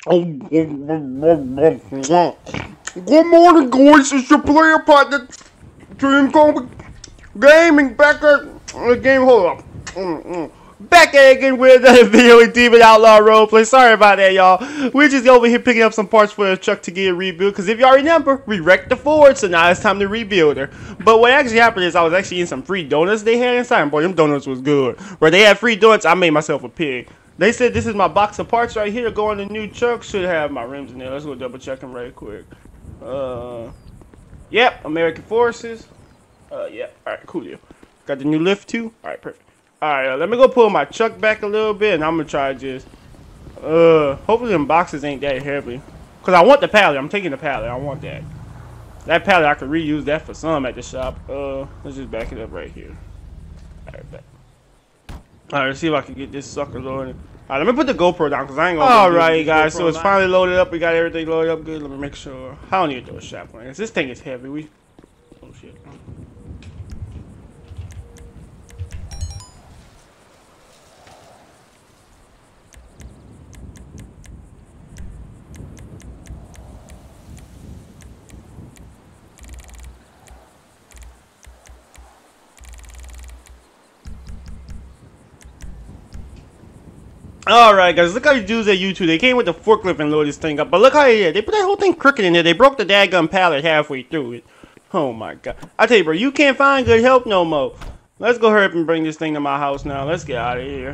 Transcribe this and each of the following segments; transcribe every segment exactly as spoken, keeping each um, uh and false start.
Oh, good morning, guys. It's your player partner, Dream Kobe Gaming, back at the game. Hold up. Mm -mm. Back at it again with another video with Demon Outlaw Roleplay. Sorry about that, y'all. We're just over here picking up some parts for the truck to get it rebuilt. Because if y'all remember, we wrecked the Ford, so now it's time to rebuild her. But what actually happened is I was actually eating some free donuts they had inside. And boy, them donuts was good. Where they had free donuts, I made myself a pig. They said this is my box of parts right here. Go on the new truck. Should have my rims in there. Let's go double check them right quick. Uh, yep, American Forces. Uh, yeah. All right, cool deal. Got the new lift too. All right, perfect. All right, uh, let me go pull my truck back a little bit, and I'm gonna try just. Uh, hopefully them boxes ain't that heavy. Cause I want the pallet. I'm taking the pallet. I want that. That pallet I could reuse that for some at the shop. Uh, let's just back it up right here. All right, back. All right, let's see if I can get this sucker loaded. All right, let me put the GoPro down because I ain't gonna. All right, guys, so it's finally loaded up. We got everything loaded up good. Let me make sure. I don't need to do a shot plan. This thing is heavy. We. Oh shit. Alright guys, look how you do that YouTube. They came with the forklift and loaded this thing up. But look how they did. They put that whole thing crooked in there. They broke the daggum pallet halfway through it. Oh my god. I tell you bro, you can't find good help no more. Let's go hurry up and bring this thing to my house now. Let's get out of here.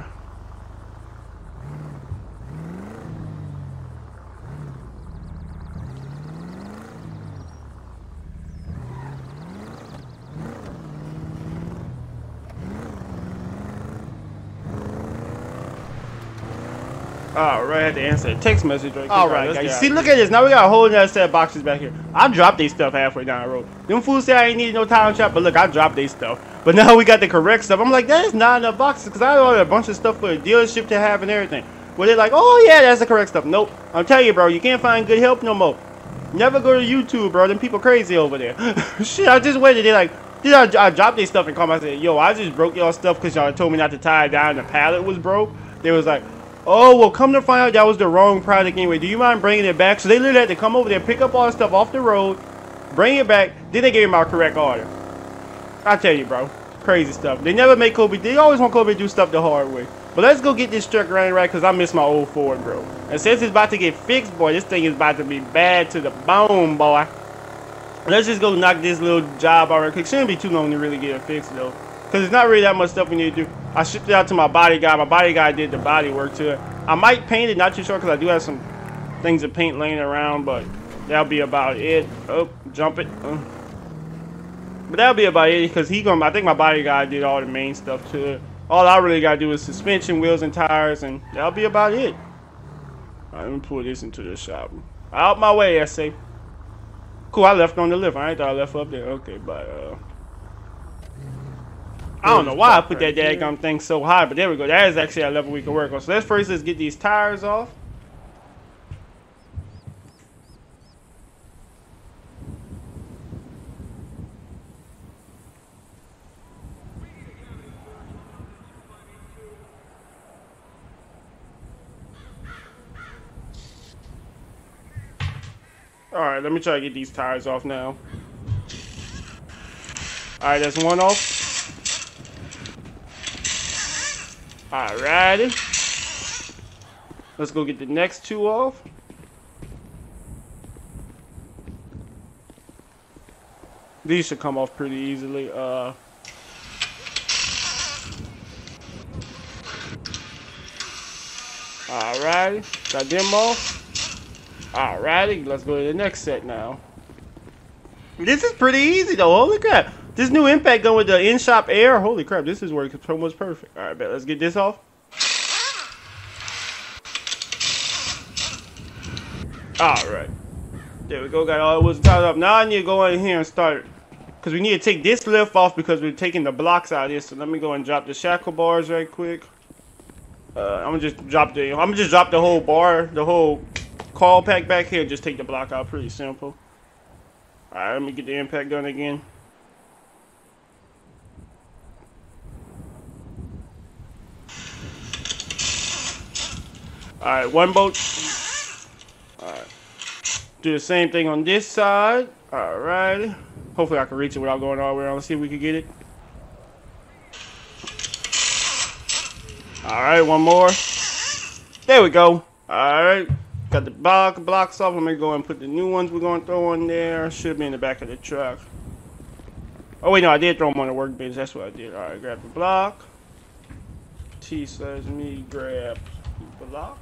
Alright, I had to answer a text message right quick. Alright, guys. See, look at this. Now we got a whole nother set of boxes back here. I dropped these stuff halfway down the road. Them fools say I ain't need no time trap, but look, I dropped these stuff. But now we got the correct stuff. I'm like, that is not enough boxes because I ordered a bunch of stuff for the dealership to have and everything. Well, they're like, oh yeah, that's the correct stuff. Nope. I'm telling you, bro, you can't find good help no more. Never go to YouTube, bro. Them people crazy over there. Shit, I just waited. They're like, did I, I dropped these stuff and called myself, yo, I just broke y'all stuff because y'all told me not to tie it down. The pallet was broke. They was like, oh, well, come to find out that was the wrong product anyway. Do you mind bringing it back? So they literally had to come over there, pick up all the stuff off the road, bring it back. Then they gave me my correct order. I tell you, bro. Crazy stuff. They never make Kobe. They always want Kobe to do stuff the hard way. But let's go get this truck running right because I miss my old Ford, bro. And since it's about to get fixed, boy, this thing is about to be bad to the bone, boy. Let's just go knock this little job out right quick. Shouldn't be too long to really get it fixed, though. Because it's not really that much stuff we need to do. I shipped it out to my body guy. My body guy did the body work to it. I might paint it, not too sure, because I do have some things to paint laying around, but that'll be about it. Oh, jump it. Uh. But that'll be about it, because he gonna. I think my body guy did all the main stuff to it. All I really gotta do is suspension, wheels, and tires, and that'll be about it. All right, let me pull this into the shop. Out my way, I say. Cool, I left on the lift. I ain't thought I left up there. Okay, but uh. I don't know why I put that daggum thing so high, but there we go. That is actually a level we can work on. So let's first let's get these tires off. Alright, let me try to get these tires off now. Alright, that's one off. Alrighty. Let's go get the next two off. These should come off pretty easily. Uh, Alrighty. Got them off. Alrighty. Let's go to the next set now. This is pretty easy though. Holy crap. This new impact gun with the in-shop air. Holy crap. This is working almost perfect. Alright, bet. Let's get this off. Alright. There we go. Got all the wheels tied up. Now I need to go in here and start. Because we need to take this lift off because we're taking the blocks out of this. So let me go and drop the shackle bars right quick. Uh, I'm gonna just drop the. I'm gonna just drop the whole bar, the whole call pack back here. Just take the block out. Pretty simple. All right, let me get the impact gun again. All right, one bolt. Alright. Do the same thing on this side. Alright. Hopefully I can reach it without going all the way around. Let's see if we can get it. Alright, one more. There we go. Alright. Got the block, blocks off. Let me go and put the new ones we're going to throw in there. Should be in the back of the truck. Oh, wait, no, I did throw them on the workbench. That's what I did. Alright, grab the block. T says me grab the block.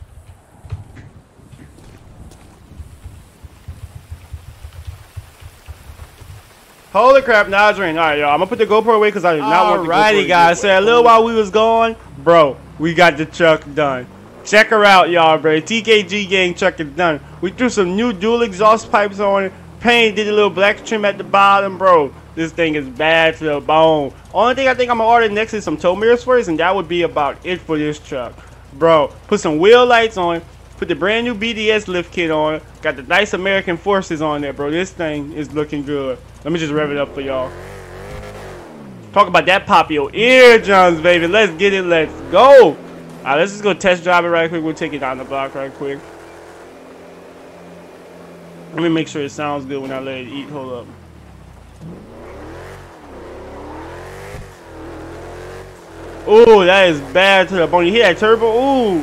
Holy crap, now it's raining. Alright, y'all. I'm gonna put the GoPro away because I did not want the GoPro. Alrighty, guys. So a little while we was gone, bro, we got the truck done. Check her out, y'all, bro. T K G gang truck is done. We threw some new dual exhaust pipes on it. Paint, did a little black trim at the bottom, bro. This thing is bad to the bone. Only thing I think I'm gonna order next is some tow mirrors for us, and that would be about it for this truck. Bro, put some wheel lights on. Put the brand new B D S lift kit on. Got the nice American Forces on there, bro. This thing is looking good. Let me just rev it up for y'all. Talk about that pop your eardrums, baby. Let's get it. Let's go. Alright, let's just go test drive it right quick. We'll take it down the block right quick. Let me make sure it sounds good when I let it eat. Hold up. Oh, that is bad to the bone. You hear that turbo? Ooh.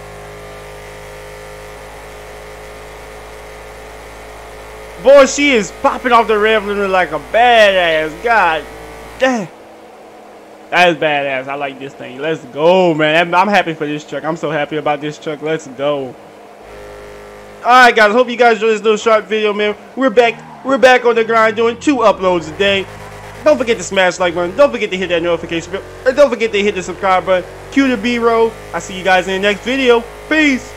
Boy, she is popping off the rev limiter like a badass. God damn. That is badass. I like this thing. Let's go, man. I'm happy for this truck. I'm so happy about this truck. Let's go. Alright, guys. Hope you guys enjoyed this little short video, man. We're back. We're back on the grind doing two uploads a day. Don't forget to smash like button. Don't forget to hit that notification bell. And don't forget to hit the subscribe button. Cue the B-roll. I'll see you guys in the next video. Peace.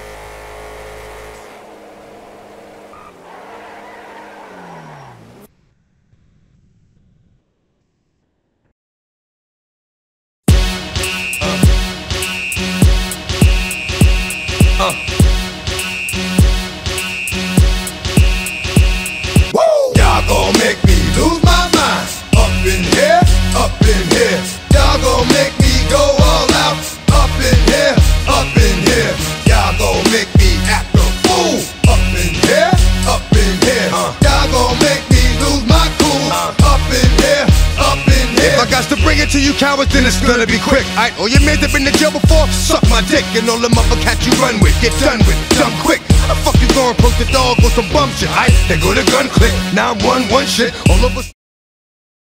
To you cowards, then it's gonna be quick. Alright, all your mans have been to jail before, suck my dick. And all the mother cats you run with, get done with, dumb quick. How the fuck you gonna approach the dog with some bum shit? Alright, they go to gun click, now I'm one, one shit all over.